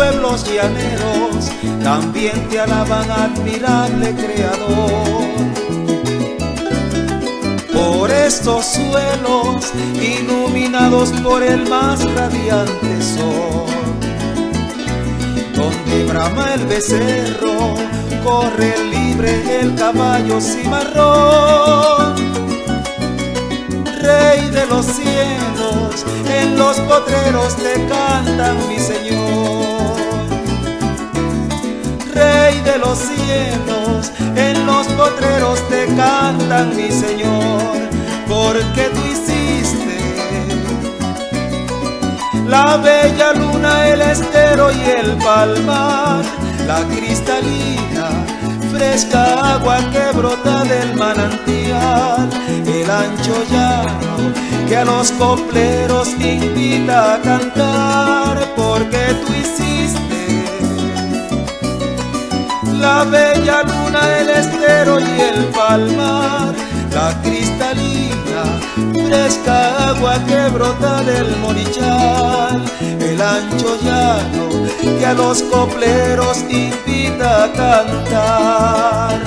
pueblos llaneros también te alaban, admirable Creador. Por estos suelos, iluminados por el más radiante sol, donde brama el becerro, corre libre el caballo cimarrón. Rey de los cielos, en los potreros te cantan, mi Señor. Rey de los cielos, en los potreros te cantan, mi Señor, porque tú hiciste la bella luna, el estero y el palmar, la cristalina, fresca agua que brota del manantial, el ancho llano que a los copleros invita a cantar, porque tú hiciste la bella luna, el estero y el palmar, la cristalina, fresca agua que brota del morichal, el ancho llano que a los copleros invita a cantar.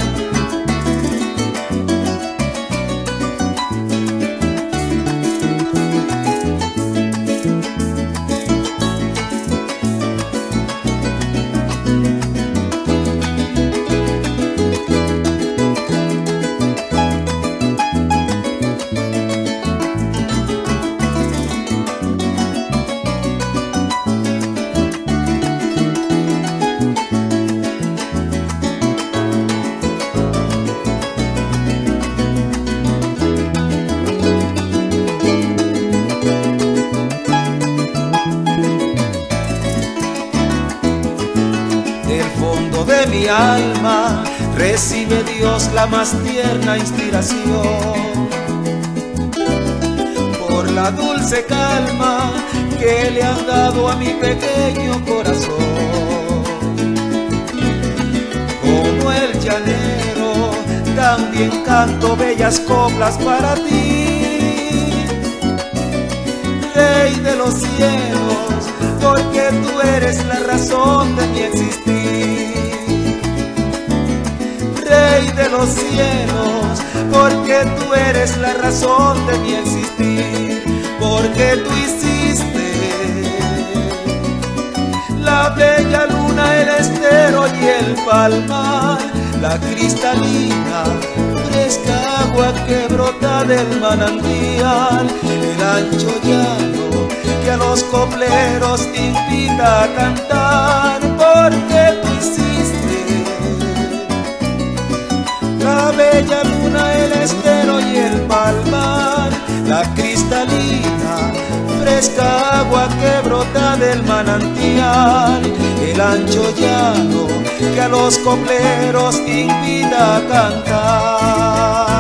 Del fondo de mi alma recibe Dios la más tierna inspiración, por la dulce calma que le has dado a mi pequeño corazón. Como el llanero, también canto bellas coplas para ti, Rey de los cielos, porque tú eres la razón de mi existir. Rey de los cielos, porque tú eres la razón de mi existir, porque tú hiciste la bella luna, el estero y el palmar, la cristalina, fresca agua que brota del manantial, el ancho llano que a los copleros invita a cantar, porque tú hiciste la bella luna, el estero y el palmar, la cristalina, fresca agua que brota del manantial, el ancho llano que a los copleros invita a cantar.